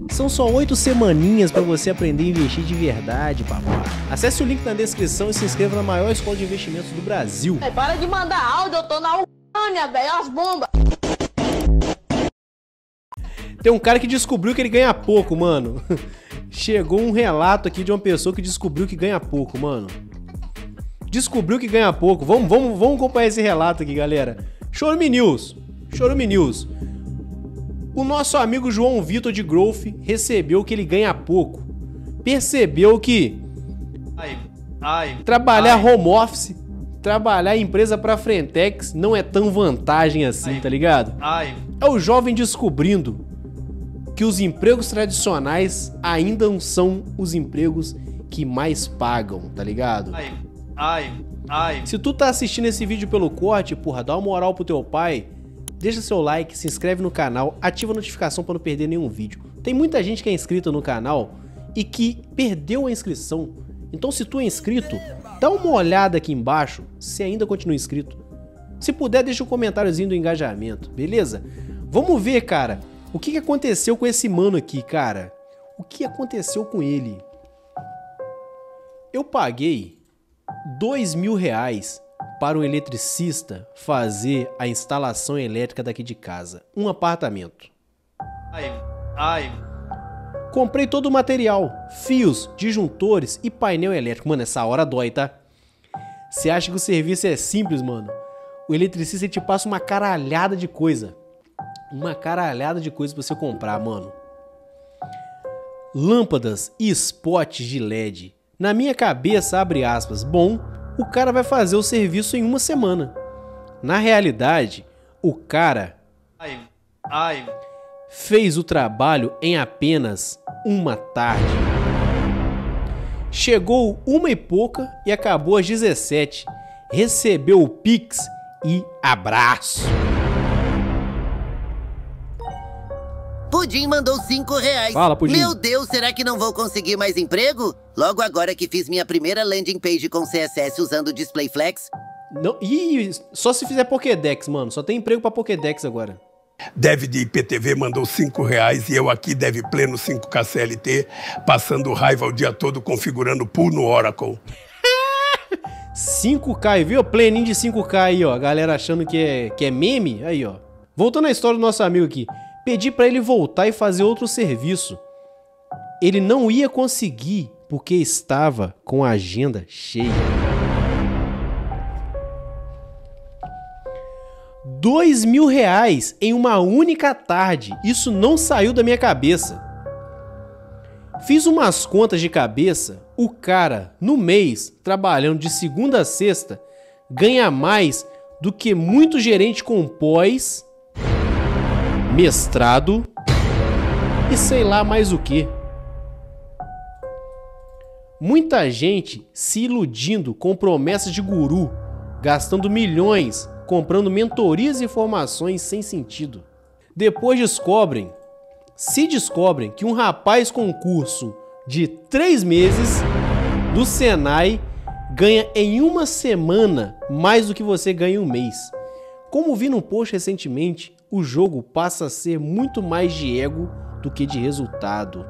São só 8 semaninhas para você aprender a investir de verdade, papai. Acesse o link na descrição e se inscreva na maior escola de investimentos do Brasil. Para de mandar áudio, eu tô na Ucrânia, velho, as bombas. Tem um cara que descobriu que ele ganha pouco, mano. Chegou um relato aqui de uma pessoa que descobriu que ganha pouco, mano. Descobriu que ganha pouco. Vamos acompanhar esse relato aqui, galera. Chorume News. Chorume News. O nosso amigo João Vitor de Growth recebeu que ele ganha pouco. Percebeu que trabalhar home office, trabalhar em empresa pra Frentex não é tão vantagem assim, tá ligado? É o jovem descobrindo que os empregos tradicionais ainda não são os empregos que mais pagam, tá ligado? Se tu tá assistindo esse vídeo pelo corte, porra, dá uma moral pro teu pai. Deixa seu like, se inscreve no canal, ativa a notificação para não perder nenhum vídeo. Tem muita gente que é inscrita no canal e que perdeu a inscrição. Então se tu é inscrito, dá uma olhada aqui embaixo se ainda continua inscrito. Se puder, deixa um comentáriozinho do engajamento, beleza? Vamos ver, cara, o que aconteceu com esse mano aqui, cara. O que aconteceu com ele? Eu paguei R$2.000 para um eletricista fazer a instalação elétrica daqui de casa. Um apartamento. Comprei todo o material, fios, disjuntores e painel elétrico. Mano, essa hora dói, tá? Você acha que o serviço é simples, mano? O eletricista te passa uma caralhada de coisa. Uma caralhada de coisa pra você comprar, mano. Lâmpadas e spots de LED. Na minha cabeça, abre aspas, bom, o cara vai fazer o serviço em uma semana. Na realidade, o cara fez o trabalho em apenas uma tarde. Chegou 1h pouca e acabou às 17. Recebeu o Pix e abraço. Pudim mandou R$5. Fala, Pudim. Meu Deus, será que não vou conseguir mais emprego? Logo agora que fiz minha primeira landing page com CSS usando o Display Flex. Não, só se fizer Pokédex, mano. Só tem emprego pra Pokédex agora. Dev de IPTV mandou R$5 e eu aqui, Dev Pleno 5K CLT, passando raiva o dia todo configurando pool no Oracle. 5K, viu? Pleninho de 5K aí, ó. A galera achando que é meme. Aí, ó. Voltando à história do nosso amigo aqui. Pedi pra ele voltar e fazer outro serviço. Ele não ia conseguir porque estava com a agenda cheia. R$2.000 em uma única tarde. Isso não saiu da minha cabeça. Fiz umas contas de cabeça. O cara, no mês, trabalhando de segunda a sexta, ganha mais do que muito gerente com pós, mestrado e sei lá mais o que. Muita gente se iludindo com promessas de guru, gastando milhões, comprando mentorias e formações sem sentido. Depois se descobrem que um rapaz com um curso de 3 meses do Senai ganha em uma semana mais do que você ganha em um mês. Como vi num post recentemente, o jogo passa a ser muito mais de ego do que de resultado.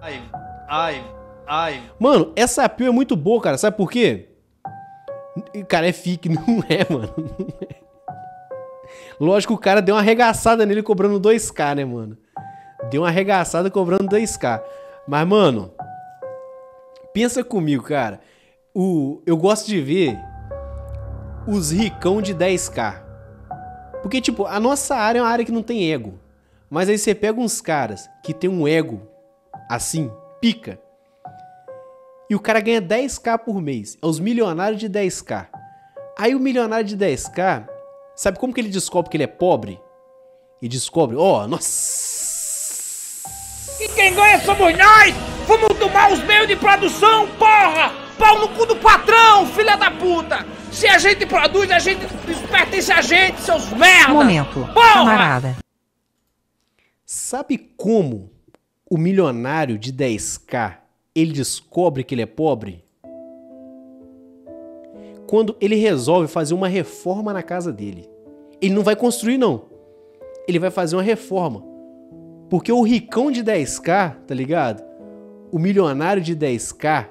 Mano, essa appeal é muito boa, cara. Sabe por quê? Cara, é fique, não é, mano. Não é. Lógico que o cara deu uma arregaçada nele cobrando 2K, né, mano? Deu uma arregaçada cobrando 2K. Mas, mano, pensa comigo, cara. Eu gosto de ver os ricão de 10K. Porque, tipo, a nossa área é uma área que não tem ego. Mas aí você pega uns caras que tem um ego, assim, pica. E o cara ganha 10K por mês. É os milionários de 10K. Aí o milionário de 10K, sabe como que ele descobre que ele é pobre? E descobre, nossa... E quem ganha somos nós! Vamos tomar os meios de produção, porra! Pau no cu do patrão, filha da puta! Se a gente produz, a gente pertence a gente, seus merda! Momento, porra! camarada. Sabe como o milionário de 10K, ele descobre que ele é pobre? Quando ele resolve fazer uma reforma na casa dele. Ele não vai construir, não. Ele vai fazer uma reforma. Porque o ricão de 10k, tá ligado? O milionário de 10k,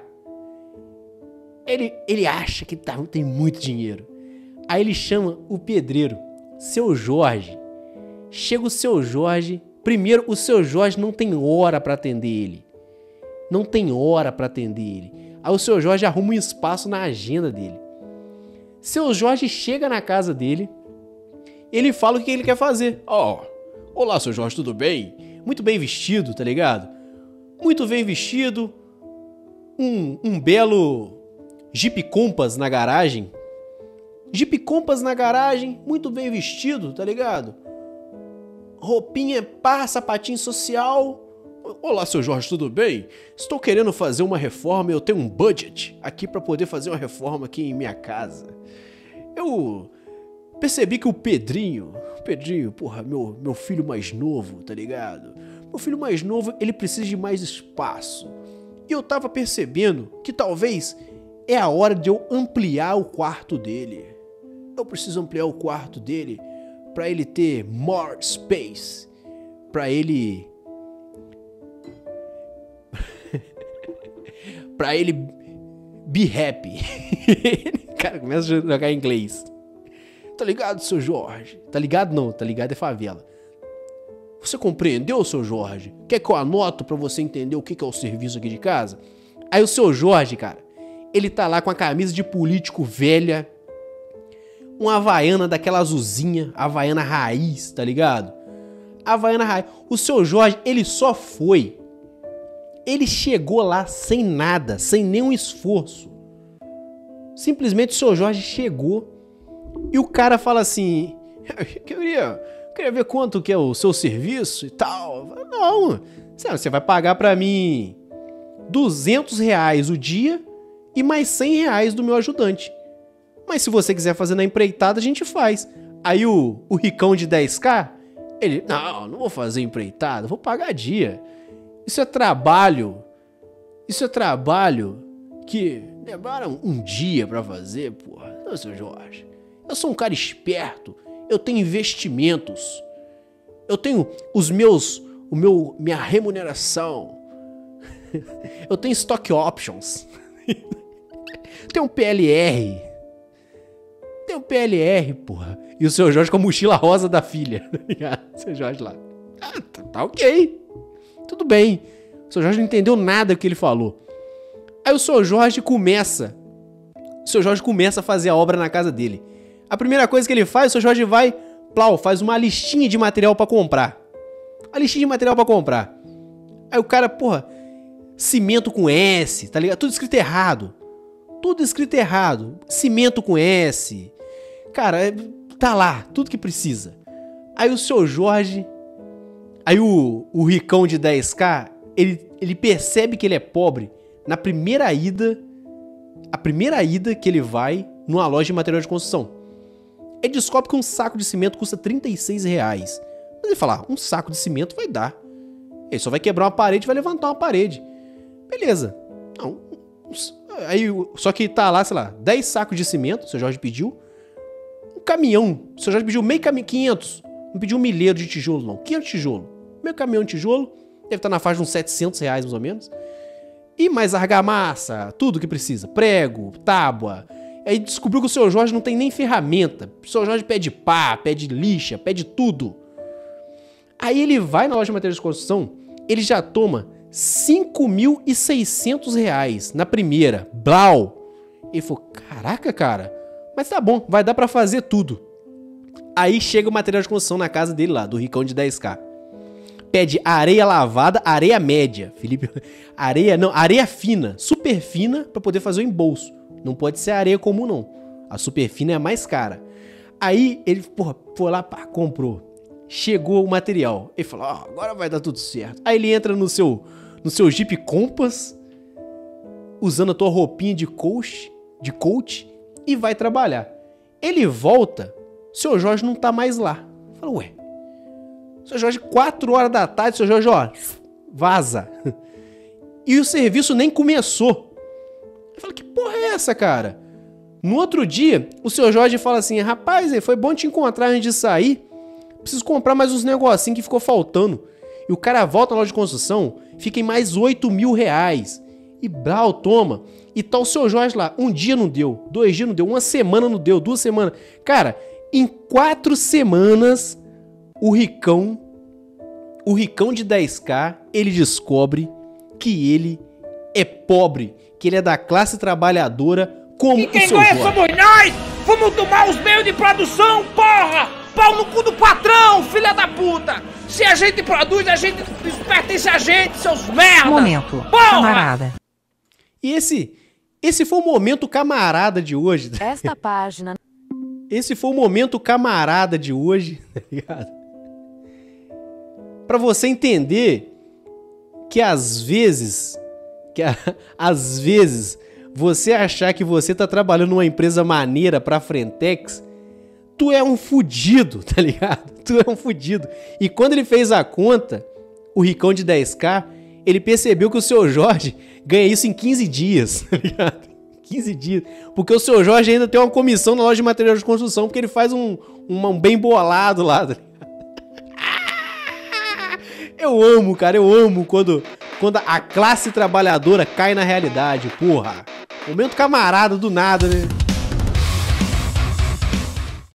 ele acha que tem muito dinheiro. Aí ele chama o pedreiro, seu Jorge. Chega o seu Jorge. Primeiro, o seu Jorge não tem hora pra atender ele. Não tem hora pra atender ele. Aí o seu Jorge arruma um espaço na agenda dele. Seu Jorge chega na casa dele. Ele fala o que ele quer fazer. Olá, seu Jorge, tudo bem? Muito bem vestido, tá ligado? Muito bem vestido. Um belo Jeep Compass na garagem. Jeep Compass na garagem, muito bem vestido, tá ligado? Roupinha pá, sapatinho social. Olá, seu Jorge, tudo bem? Estou querendo fazer uma reforma, eu tenho um budget aqui pra poder fazer uma reforma aqui em minha casa. Eu percebi que o Pedrinho, porra, meu filho mais novo, tá ligado? Meu filho mais novo, ele precisa de mais espaço. E eu tava percebendo que talvez é a hora de eu ampliar o quarto dele. Eu preciso ampliar o quarto dele pra ele ter more space. Pra ele... pra ele be happy. Cara, começa a jogar em inglês. Tá ligado, seu Jorge? Tá ligado não, tá ligado é favela. Você compreendeu, seu Jorge? Quer que eu anoto pra você entender o que é o serviço aqui de casa? Aí o seu Jorge, cara, ele tá lá com a camisa de político velha, uma havaiana daquela azulzinha, havaiana raiz, tá ligado? Havaiana raiz. O seu Jorge, ele só foi. Ele chegou lá sem nada, sem nenhum esforço. Simplesmente o seu Jorge chegou e o cara fala assim, queria ver quanto que é o seu serviço e tal. Não, você vai pagar pra mim R$200 o dia e mais R$100 do meu ajudante. Mas se você quiser fazer na empreitada, a gente faz. Aí o ricão de 10k, ele, não vou fazer empreitada, vou pagar dia. Isso é trabalho que levaram um dia pra fazer, porra. Não, seu Jorge, eu sou um cara esperto, eu tenho investimentos, eu tenho minha remuneração, eu tenho stock options, tenho um PLR, porra. E o seu Jorge com a mochila rosa da filha, tá ligado? O seu Jorge lá, tá ok, tudo bem. O seu Jorge não entendeu nada do que ele falou. Aí o seu Jorge começa a fazer a obra na casa dele. A primeira coisa que ele faz, o seu Jorge vai, faz uma listinha de material pra comprar. Aí o cara, porra, cimento com S, tá ligado? Tudo escrito errado. Cimento com S. Cara, tá lá, tudo que precisa. Aí o seu Jorge, o ricão de 10k, ele percebe que ele é pobre na primeira ida que ele vai numa loja de material de construção. Ele descobre que um saco de cimento custa R$36. Mas ele fala, um saco de cimento vai dar. Ele só vai quebrar uma parede e vai levantar uma parede. Beleza. Não, aí, só que tá lá, sei lá, 10 sacos de cimento, o seu Jorge pediu. Um caminhão, o seu Jorge pediu meio caminhão, 500. Não pediu um milheiro de tijolo, não. 500 tijolo. Meio caminhão de tijolo, deve estar na faixa de uns R$700, mais ou menos. E mais argamassa, tudo que precisa. Prego, tábua. Aí descobriu que o seu Jorge não tem nem ferramenta. O seu Jorge pede pá, pede lixa, pede tudo. Aí ele vai na loja de materiais de construção, ele já toma R$5.600 na primeira. Blau. Ele falou, caraca, cara, mas tá bom, vai dar pra fazer tudo. Aí chega o material de construção na casa dele lá, do ricão de 10k. Pede areia lavada, areia média. Felipe, areia fina, super fina, pra poder fazer o embolso. Não pode ser areia comum, não. A super fina é a mais cara. Aí ele, porra, foi lá, pá, comprou. Chegou o material. Ele falou, agora vai dar tudo certo. Aí ele entra no seu Jeep Compass, usando a tua roupinha de coach, e vai trabalhar. Ele volta, seu Jorge não tá mais lá. Fala, ué, seu Jorge, 4 horas da tarde, seu Jorge, vaza. E o serviço nem começou. Eu falo, que porra é essa, cara? No outro dia, o seu Jorge fala assim, rapaz, foi bom te encontrar antes de sair. Preciso comprar mais uns negocinhos que ficou faltando. E o cara volta na loja de construção, fica em mais 8 mil reais. E Brau, toma. E tá o seu Jorge lá. Um dia não deu, 2 dias não deu, 1 semana não deu, 2 semanas. Cara, em 4 semanas, o ricão de 10k, ele descobre que ele é pobre, que ele é da classe trabalhadora como o seu Jorge. E quem ganha somos nós! Vamos tomar os meios de produção, porra! Pau no cu do patrão, filha da puta! Se a gente produz, a gente pertence a gente, seus merda! Momento, porra! camarada. E esse foi o momento camarada de hoje. Esta página... Esse foi o momento camarada de hoje, tá ligado? Pra você entender que às vezes você achar que você tá trabalhando numa empresa maneira pra Frentex, tu é um fudido, tá ligado? Tu é um fudido. E quando ele fez a conta, o ricão de 10k, ele percebeu que o seu Jorge ganha isso em 15 dias, tá ligado? 15 dias. Porque o seu Jorge ainda tem uma comissão na loja de material de construção, porque ele faz um bem bolado lá, tá ligado? Eu amo, cara, eu amo quando a classe trabalhadora cai na realidade, porra. Momento camarada do nada, né?